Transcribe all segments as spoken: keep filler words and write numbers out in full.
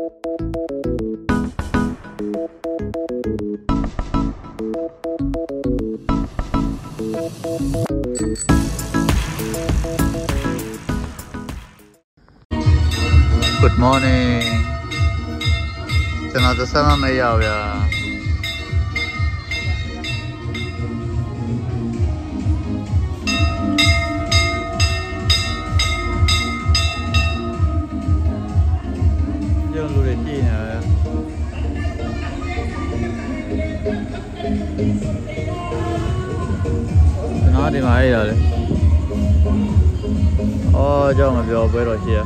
Good morning. Chana the sama may yaw ya. Yung lure di na. Chana di mai ya le. Oh, cho mà biểu bơi rồi chia.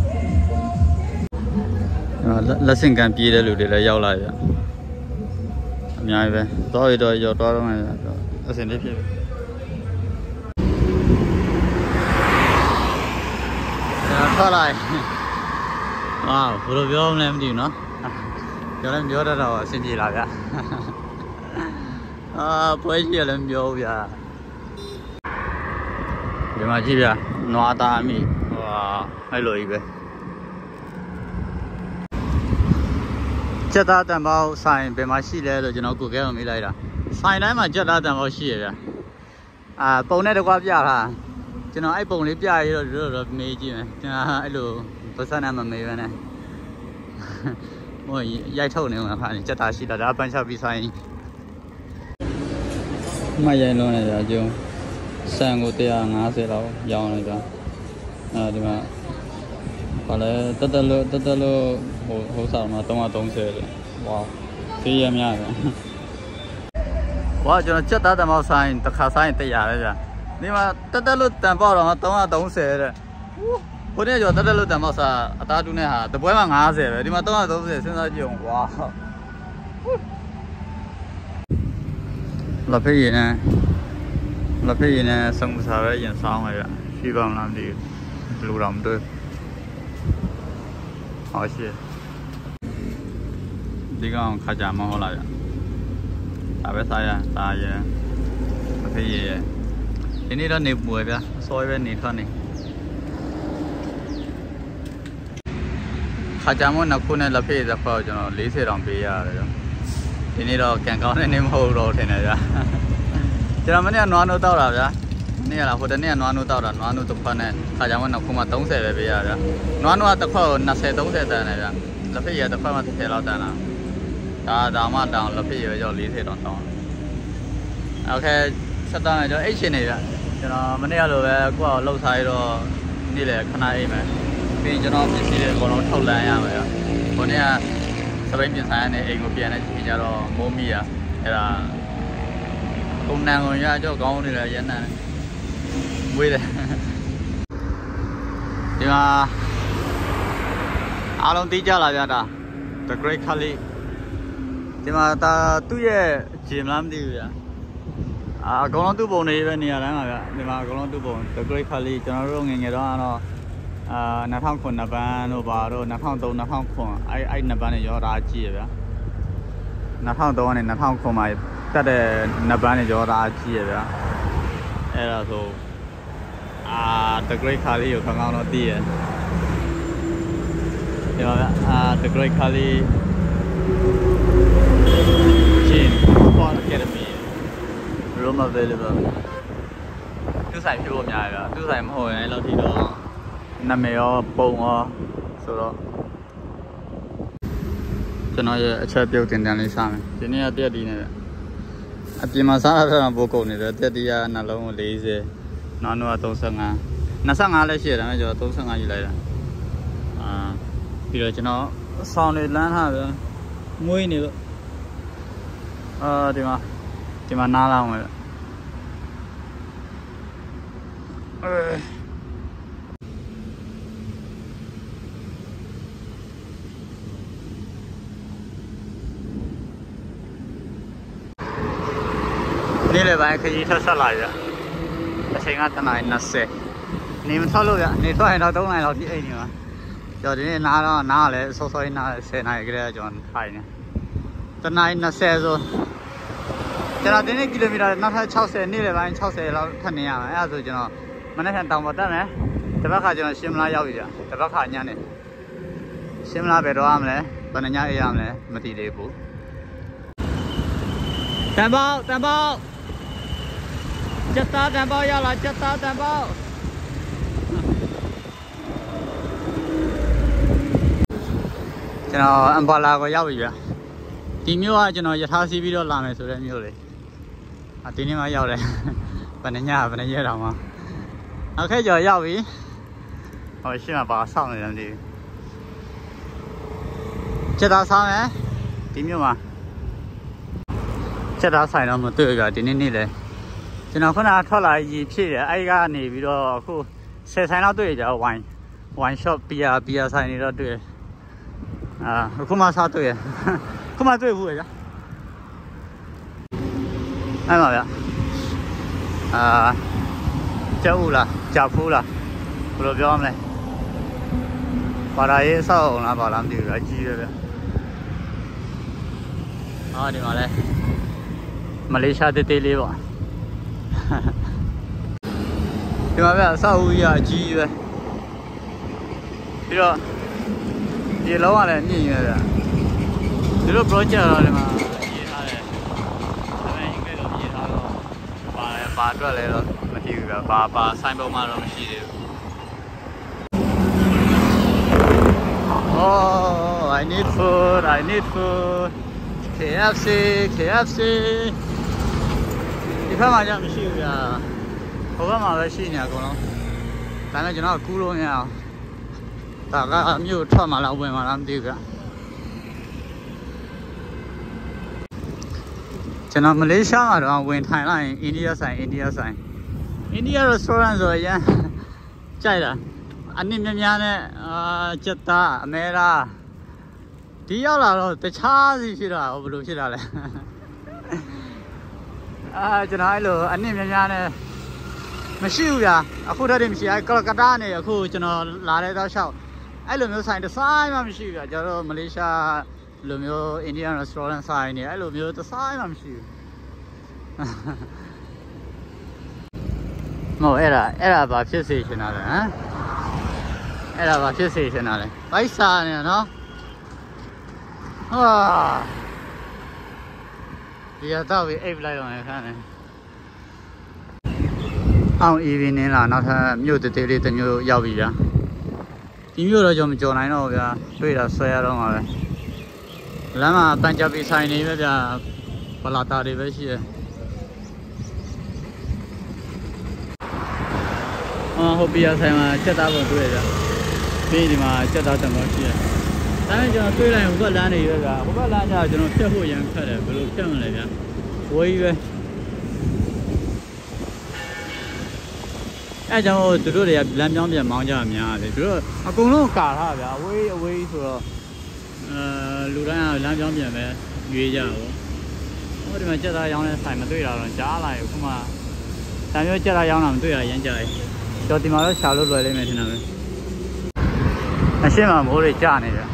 Lá sinh can pi đấy lụt đấy yau lại vậy. Nhai về, tối rồi giờ tối rồi này, lá sinh đấy pi. Thôi lại. Wow, vừa biểu ông làm gì nữa? Giờ làm biểu đó rồi, xin gì lại vậy? À, bữa gì làm biểu vậy? Giờ mà gì vậy? Noa ta mi, wow, hay lười vậy. Chất đá đảm bảo xài bên mà xí lên rồi cho nó cố gắng mới lấy ra. Xài này mà chất đá đảm bảo xí vậy. À, bông này được qua bia ha. Cho nó ai bông lấy bia rồi rồi rồi mấy gì mà. Cho nó ai lù bớt sao mà mấy vậy này. Mỗi dây thâu này mà phải chất đá xí là đã bán sao bị xài. Mấy dây luôn này là chứ. Sang ngô tê à ngã xe đâu, giàu này cả. À thì mà. Còn lại tất tất lô tất tất lô hồ hồ sao mà đông à đông xe rồi, wow, thế em nhá rồi. Wow, cho nó chất đá đảm bảo xài, tất cả xài tất cả đấy chứ. Nhưng mà tất tất lô đảm bảo là đông à đông xe rồi. Hôm nay cho tất tất lô đảm bảo xài, taดูnày ha, tập bơi mà ngã xe rồi, nhưng mà đông à đông xe现在用wow. Là cái gì nè, là cái gì nè, sống sao đấy, hiện sao vậy ạ? Hy vọng làm gì, lưu động được. Hỏi gì? Đi con khai trả mà họ lại. À bé sai à, sai à. Cái gì? Cái này đó nếp muối vậy, soi bên này thôi này. Khai trả mà nó cũng này là phải ra khỏi cho nó lý sẽ làm bia rồi. Cái này đó càng cao này nếp hầu rồi thế này ra. Cho nên mình nói nó tao rồi. Này là hồi này nó nuôi tao rồi, nó nuôi tập phần này, khai trả mà nó cũng mà tống xe về bây giờ rồi. Nó nuôi tập phần nó sẽ tống xe tới này rồi. Là bây giờ tập phần mà sẽ lao tới nào. Đó, đó mà đó là bây giờ cho lý thế đó đó. Ok, sắp tới này cho H này rồi. Cho nó mình này là qua lâu dài rồi, đi lại khả năng mà. Vì cho nó bị xí để còn nó thâu lại à vậy. Hồi này sắp đến biển sáng này, anh có biển này chỉ cho nó mua mì à, hay là công năng rồi nha, cho con này là vậy này. Vui đấy. Nhưng mà áo lông tí cho là vậy đó. The Great Khali. Nhưng mà ta tôi về chìm lắm đi vậy. À, con nó tu bồn này bên này là vậy. Nhưng mà con nó tu bồn The Great Khali cho nó rong nghe đó nó à nó thong khuẩn nó ba nó ba rồi nó thong tàu nó thong khuẩn ai ai nó ba này do ra chi vậy. Nó thong tàu này nó thong khuẩn mà tất để nó ba này do ra chi vậy. Đây là số à The Great Khali ở khang nó đi à. Thì mà à The Great Khali Chin Sport Academy room available. Thứ sai phiếu hôm nay rồi, thứ sai hồi này lâu thì đó năm mấy ở bông ở số đó. Cho nó chơi biểu tiền đàn lên sao này, cái này là đi này. À thì mà sao là vô cùng này rồi, thì à nó lâu lấy gì. Nó nuôi tôm sừng à, nó sang à lấy gì đó, bây giờ tôm sừng à gì lấy đó, à, bây giờ cho nó sau này lan ha, muối này, ờ, thì mà, thì mà na làm rồi,นี่เลยไปขยี้ทัศน์ไหลจ้ะใช้งานทนายนัดเสนี่มันเท่าลูกอ่ะนี่ตัวไอ้เราต้องไงเราที่ไอ้นี่วะจอดนี่น้าเราน้าเลยโซ่ๆน้าเสนายก็ได้จอนไทยเนี่ยทนายนัดเสโซจะเราที่นี่กิโลเมตรนัดให้เช่าเสนี่เลยไปเช่าเสเราท่านเนี่ยไอ้อาสุจเนาะมันได้แทนตามหมดได้ไหมแต่ว่าข้าจะชิมลายยาวอีกอ่ะแต่ว่าข้าเนี่ยนี่ชရှင်းမလားပဲတော့ရမလဲဘယ်နှညအေးရမလဲမသိသေးဘူးတန်ပေါက်တန်ပေါက်စက်သားတန်ပေါက်ရလားစက်သားတန်ပေါက်ကျွန်တော်အမ်ပါလာကိုရောက်ပြီဗျဒီမျိုးကကျွန်တော်ယထာစီးပြီးတော့လာမယ်ဆိုတဲ့မျိုးလေအဒီနေ့မှရောက်တယ်ဘယ်နှညဘယ်နှရက်တောင်မှအခက်ကျော်ရောက်ပြီဟောရှင်းမှာပါဆောက်နေတယ်မသိဘူးချက်သားစားမယ်ဒီမျိုးမှာချက်သားဆိုင်တော့မတွေ့ကြဒီနေ့နေ့လေကျွန်တော်ခုနကထွက်လာရီဖြည့်တယ်အဲ့ကနေပြီးတော့အခုဆယ်ဆိုင်တော့တွေ့ကြဝိုင်းဝိုင်း shop ဘီယာဘီယာဆိုင်နေတော့တွေ့အာအခုမှစားတွေ့ရခုမှတွေ့ဘူးကြာအဲ့ပါဗျအာကြောက်ဦးလားကြောက်ဖူးလားဘယ်လိုပြောရမလဲဘာသာရေးဆောက်အောင်လားဘာလားမသိဘူးအကြီးပဲဗျအော်ဒီမှာလဲမလေးရှားတေးသေးလေးပေါ့ဒီမှာဗျအဆောက်အဦကြီးအကြီးပဲပြီးတော့ဒီလုံးကလည်းမြင့်ရွယ်ဗျဒီလို project တော့ဒီမှာရေးထားတယ်ဒါပေမဲ့အင်္ဂလိပ်လိုရေးထားတော့ပါလဲပါအတွက်လဲတော့မသိဘူးဗျဘာပါဆိုင်ပုံမှတော့မရှိသေးဘူး Oh, I need food, I need food. K F C, K F C. ဒီဖက်မှာကြာမရှိဘူးဗျာဟိုဘက်မှာပဲရှိနေအကုန်လုံးဒါနဲ့ကျွန်တော်ကူးလို့မရအောင်ဒါကမြို့ထွက်မှလားဝင်မှလားမသိဘူးဗျာကျွန်တော်မလေးရှားမှာတော့ဝင်ထိုင်လိုက်ရင်အိန္ဒိယဆိုင်အိန္ဒိယဆိုင်အိန္ဒိယ restaurant ဆိုရင်ကြိုက်တာအနည်းများများနဲ့အာစက်သားအမဲသားဒီရောက်လာတော့တခြားစီဖြစ်တာဘယ်လိုဖြစ်တာလဲအာကျွန်တော်အဲ့လိုအနည်းများများနဲ့မရှိဘူးဗျာအခုတည်းတည်းမရှိအဲ့ကလကတ္တာနေအခုကျွန်တော်လာတဲ့တော့ရှောက်အဲ့လိုမျိုးဆိုင်တစ်ဆိုင်မှမရှိဘူးဗျာကျွန်တော်မလေးရှားလိုမျိုး Indian restaurant ဆိုင်နေအဲ့လိုမျိုးတစ်ဆိုင်မှမရှိဘူးမဟုတ်အဲ့ဒါအဲ့ဒါဘာဖြစ်စေချင်တာလဲဟမ်အဲ့ဒါဘာဖြစ်စေချင်တာလဲဘိုက်စာနေနော်ဟာဒီတော့ပြီးအိပ်လိုက်တော့မယ်ခါနေအောင် evening လာနောက်ထပ်မြို့တသေးလေးတစ်မျိုးရောက်ပြီဗျာဒီမြို့တော့ကျွန်တော်မကြော်နိုင်တော့ဗျာတွေ့တာဆွဲရတော့မှာပဲလမ်းမှာပန်ဂျာပီဆိုင်နေပဲဗျာဘလာတာတွေပဲရှိတယ်အော်ဟိုဘီယာဆိုင်မှာချက်သားပုံတွေ့ရဗျာပြီးဒီမှာချက်သားတမောရှိတယ်ဒါနဲ့ကျွန်တော်တွေ့လိုက်ဟိုဘက်လမ်းနေပဲဗျာဟိုဘက်လမ်းကျကျွန်တော်ဖြတ်ဖို့ရန်ခက်တယ်ဘယ်လိုဖြတ်မလဲဗျာဝေးပဲအဲကြောင့်သူတို့တွေကလမ်းပြောင်းပြန်မောင်းကြတာများတယ်သူတို့အကုန်လုံးကာထားဗျာအဝေးအဝေးဆိုတော့အဲလူတိုင်းကလမ်းပြောင်းပြန်ပဲရွေးကြတာပေါ့ဟိုဒီမှာချက်သားရောင်းတဲ့ဆိုင်မတွေ့တာတော့ကြားလာရခုမှတန်မျိုးချက်သားရောင်းတာမတွေ့ရရမ်းကြတယ်ကျွန်တော်ဒီမှာတော့ရှာလို့လွယ်လိမ့်မယ်ထင်တာပဲအရှင်းမှာမိုးတွေကျနေတယ်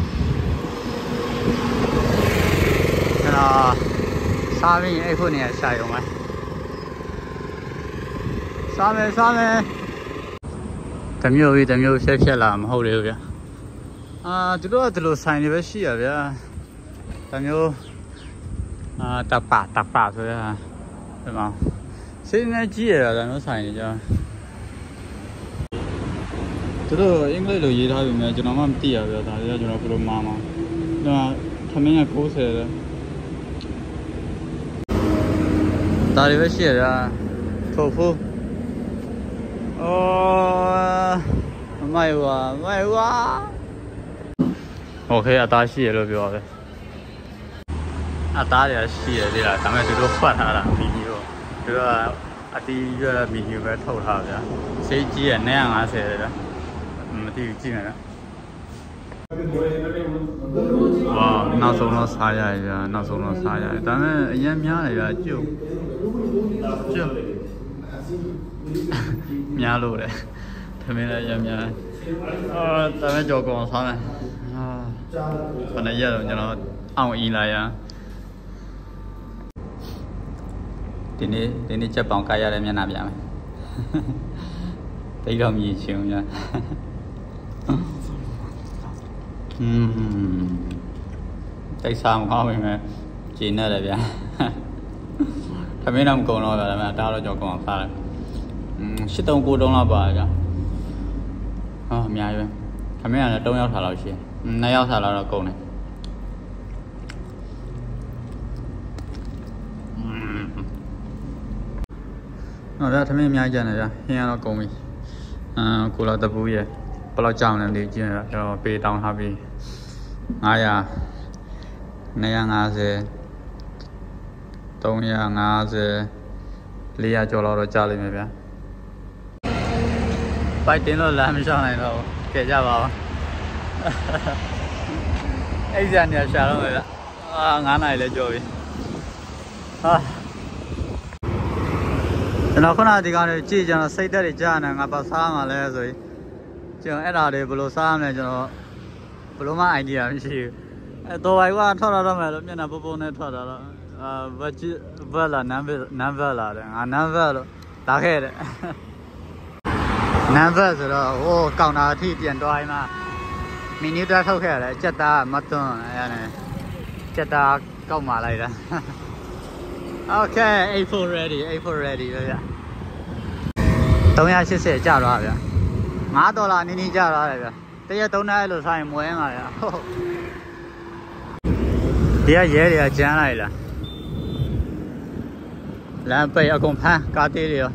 ကျွန်တော်စားပြီးအဲ့ခုနေရရှာရုံပဲစားမယ်စားမယ်တမျိုးပြီးတမျိုးဖြက်ဖြက်လာမဟုတ်လေဗျာအာသူတို့ကဒီလိုဆိုင်တွေပဲရှိရဗျာတမျိုးအာတပတပဆိုရဒီမှာစိတ်နဲ့ကြီးရတာတမျိုးဆိုင်နေကြသူတို့အင်္ဂလိပ်လိုရေးထားပြီများကျွန်တော်မှမသိရဗျာဒါတွေကကျွန်တော်ဘယ်လိုမှားမှာဒါထမင်းကကိုးဆယ်တယ်ဒါတွေပဲရှိရတာထိုးဖို့哦，卖哇卖哇 ，OK 啊，打戏了表的，啊打的戏的啦，咱们这都换他了，米牛，这个啊第一个米牛该偷他的，谁急也那样啊谁的，嗯，第一进来了。哇，那时候那啥呀呀，那时候那啥呀，咱们也面那个就就。များလို့တယ်ထမင်းလည်းရများအာတမန်ကြော်ကောင်စားမယ်အာခဏရက်တော့ကျွန်တော်အောင်အီလာရဒီနေ့ဒီနေ့ချက်ပေါင်ကားရတဲ့မျက်နှာပြမယ်တိတ်တော့မြည်ချင်းများอืมတိတ်ဆောင်ကောင်းပြီမဲ့ကျင်းနေတယ်ဗျာသမင်းတော့မကုန်တော့ဗျာဒါပေမဲ့တားတော့ကြောက်ကောင်းအောင်စားတယ်อืมရှစ်တုံးကိုတုံးလောက်ပါဗျာဟောအများကြီးပဲသမင်းကလည်း၃ယောက်ထားလောက်ရှိတယ်၂ယောက်ထားလောက်တော့ကုန်တယ်နော်ဒါသမင်းအများကြီးကျန်တယ်ဗျာဟင်းရတော့ကုန်ပြီအာကိုလာတပူးရဲ့ဘယ်လောက်ကြောင်လဲလေကျင်းရတော့ပေးတောင်းထားပြီး၅၀၀ ၂၅၀ ၃၅၀ ၄၀၀ကျော်လောက်တော့ကြာလိမ့်မယ်ဗျာပိုက်တင်လို့လမ်းမရှောင်နိုင်တော့ကြည့်ကြပါဦးအဲ့ဒီကနေရှာတော့မယ်ဗျာအာ၅နာရီလည်းကျော်ပြီဟာကျွန်တော်ခုနဒီကောင်တွေကြည့်ကျွန်တော်စိတ်သက်တွေကြားနေငါပါစားမှလဲဆိုရင်ကျွန်တော်အဲ့ဒါတွေဘယ်လိုစားရမလဲကျွန်တော်ဘယ်လိုမှ idea မရှိဘူးအဲတော့ဘိုင်ကထွက်လာတော့မယ်လို့မျက်နှာပုံပုံနဲ့ထွက်လာတော့အာဘတ်ဘတ်လာနမ်ဘတ်နမ်ဘတ်လာတယ်ငါနမ်ဘတ်လို့လာခဲ့တယ်နမ်ဘတ်ဆိုတော့ဟိုကောင်တာအထိပြန်သွားရင်မှမီနီတာထုတ်ခဲ့ရတယ်စက်သားမသွန်းအဲ့ဒါနဲ့စက်သားကောက်မှလိုက်တာ Okay eight four ready eight four ready ပဲဗျ၃၈၀ကျသွားဗျ၅ဒေါ်လာနီးနီးကျသွားတယ်ဗျတရက်၃နာရီလို့ဆိုရင်မွဲမှာဗျဟုတ်ဒီကရဲတွေကကျန်းလိုက်လားလမ်းပိတ်အကုန်ဖမ်းကားသေးတွေရော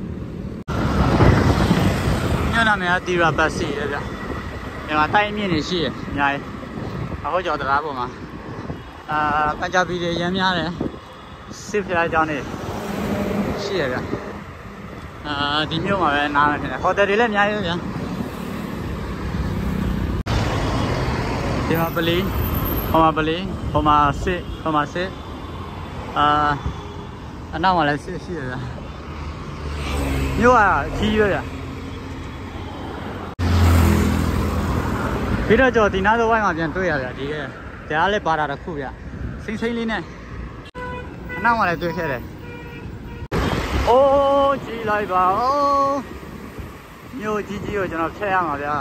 ညနာမရတီရာဘတ်စီလေဗျဒီမှာတိုင်းမြင့်နေရှိရအများကြီးအခုကျော်တရားပေါ်မှာအာပန်ဂျာဘီတွေရမ်းများတယ်စစ်ဖျားကြောင်းနေရှိရဗျအာဒီမြို့မှာပဲနားမယ်ထင်တယ်ဟိုတယ်တွေလည်းအများကြီးပဲဗျဒီမှာပလီဟိုမှာပလီဟိုမှာစစ်ဟိုမှာစစ်အာအနောက်မှာလည်းစစ်ရှိရဗျမြို့ကကြီးပဲဗျပြီးတော့ကျော်ဒီနားသောဝိုင်းမှာပြန်တွေ့ရဗျဒီကတရားလည်းပါတာတစ်ခုဗျစိမ့်စိမ့်လေးနဲ့အနောက်မှာလည်းတွေ့ခဲ့တယ်အိုးကြည့်လိုက်ပါဦးမြို့ကြီးကြီးကိုကျွန်တော်ဖျက်ရမှာဗျာ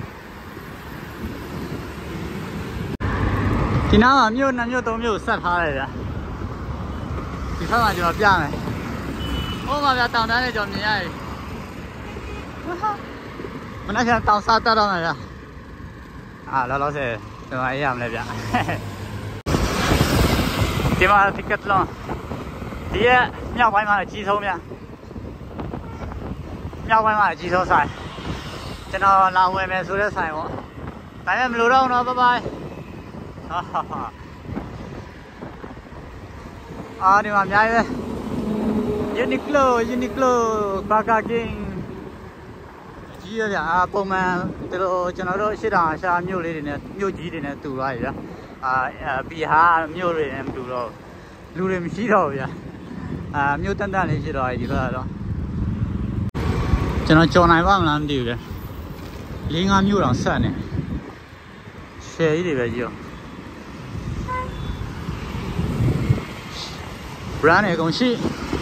ဒီနားမှာမြို့နှစ်မြို့သုံးမြို့ဆက်ထားတယ်ဗျာဒီဘက်မှာကျွန်တော်ပြမယ်ဟိုမှာဗျာတောင်တန်းလေးကျွန်တော်မြင်ရတယ်မနေ့ကတောင်စားတတ်တော့မှာဗျာအာလောလောဆယ်ကျွန်တော်အေးရမလဲဗျာဒီမှာတစ်ကက်လုံးဒီကမြောက်ပိုင်းမှာအကြီးဆုံးဗျာမြောက်ပိုင်းမှာအကြီးဆုံးဆိုင်ကျွန်တော်လာဝင်မယ်ဆိုတဲ့ဆိုင်ပေါ့ဒါပေမဲ့မလို့တော့တော့ဘိုင်ဘိုင်ဟာဟာဟာအာဒီမှာအများကြီးပဲ Uniqlo Uniqlo Burger King ကြီးရဗျာပုံမှန်ဒီလိုကျွန်တော်တို့ရှစ်တောင်အရှာမြို့လေးတွေနဲ့မြို့ကြီးတွေနဲ့တူသွားပြီဗျာအာဘီဟာမြို့တွေနဲ့မတူတော့လူတွေမရှိတော့ဘူးဗျာအာမြို့တန်တန်လေးရှိတော့ဒီဘက်ကတော့ကျွန်တော်ကြော်နိုင်ပါမလားမသိဘူးဗျာ၄၅မြို့တောင်ဆက်နေရှယ်ကြီးတွေပဲကြီးရော brand တွေအကုန်ရှိ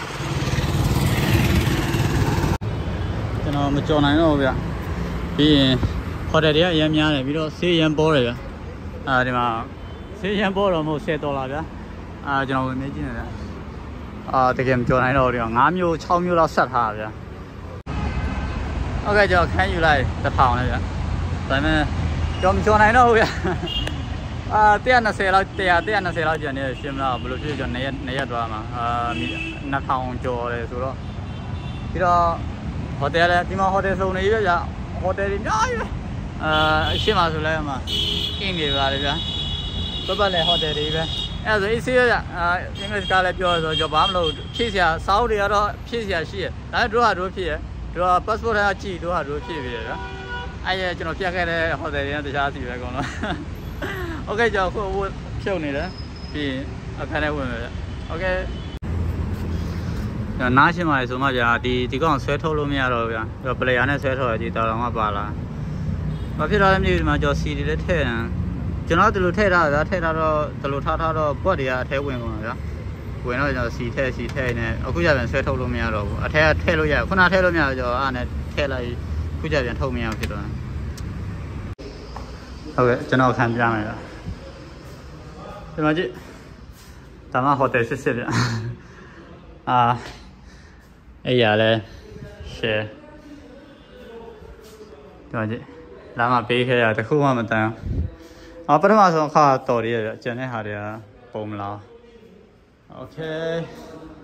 ကျွန်တော်မကြော်နိုင်တော့ဘူးဗျပြီးရင်ဟိုတယ်တွေကအရင်များတယ်ပြီးတော့ဆေးရန်ပေါ်တယ်ဗျအာဒီမှာဆေးရန်ပေါ်တော့မဟုတ်၁၀ဒေါ်လာဗျအာကျွန်တော်ဝင်နေကြည့်နေဗျအာတကယ်မကြော်နိုင်တော့ဘူး၅မျိုး၆မျိုးလောက်ဆက်ထားတာဗျဟုတ်ကဲ့ကျွန်တော်ခန်းယူလိုက်တစ်ထောင်လေဗျဒါပေမဲ့ကျွန်တော်မကြော်နိုင်တော့ဘူးဗျအာ၁၂၀လောက်၁၀၀ ၁၂၀လောက်ကျန်နေရှင်းမလားဘယ်လိုဖြစ်ကျွန်တော်နေရက်နေရက်သွားမှာအာ၂ထောင်ကျော်တယ်ဆိုတော့ပြီးတော့ဟိုတယ်လည်းဒီမှာဟိုတယ်စုံနေပြီဗျဟိုတယ်တွေအများကြီးပဲအာအရှိမဆိုလဲမှာကင်းနေပါလေဗျပတ်ပတ်လည်းဟိုတယ်တွေပဲအဲ့ဒါဆိုအေးဆေးဗျအာအင်္ဂလိပ်ကလည်းပြောဆိုကျွန်တော်ဘာမှမလုပ်ဖြည့်စရာစာအုပ်တွေကတော့ဖြည့်စရာရှိရဒါပေမဲ့တို့ဟာတို့ဖြည့်ရတို့က passport ထားကြည့်တို့ဟာတို့ဖြည့်ပြီဗျအဲ့ရကျွန်တော်ဖြတ်ခဲ့တဲ့ဟိုတယ်တွေနဲ့တခြားစီပဲအကုန်လုံးโอเคကျွန်တော်ခုဖြုတ်နေတယ်ပြီးအခန်းထဲဝင်မယ်ဗျโอเคနားရှင်းပါလေဆိုမှဗျာဒီဒီကောင်ဆွဲထုတ်လို့မရတော့ဗျာပလေယာနဲ့ဆွဲထုတ်ရကြည့်တော်တော်မှပါလာဘာဖြစ်တော့လဲမသိဘူးဒီမှာကျွန်တော်စီတွေလည်းထည့်တယ်ကျွန်တော်ဒီလိုထည့်ထားတာဗျာထည့်ထားတော့ဒီလိုထားထားတော့ပွက်တွေကအထဲဝင်ကုန်တာဗျာဝင်တော့ကျွန်တော်စီထည့်စီထည့်နေအခုကျပြန်ဆွဲထုတ်လို့မရတော့ဘူးအထဲကထည့်လို့ရခုနထည့်လို့မရတော့ကျွန်တော်အားနဲ့ထည့်လိုက်ခုကျပြန်ထုတ်မရဖြစ်တော့ဟုတ်ကဲ့ကျွန်တော်ခံပြမယ်ဗျဒီမှာကြည့်ဒါမှဟိုတယ်စစ်စစ်ဗျအာအဲ့ရလဲ share ဒီမှာကြည့်လာမပေးခဲ့ရတခုမှမတန်အော်ပထမဆုံးအခါတော်ရရဗျကျန်တဲ့ဟာတွေကပုံမလား Okay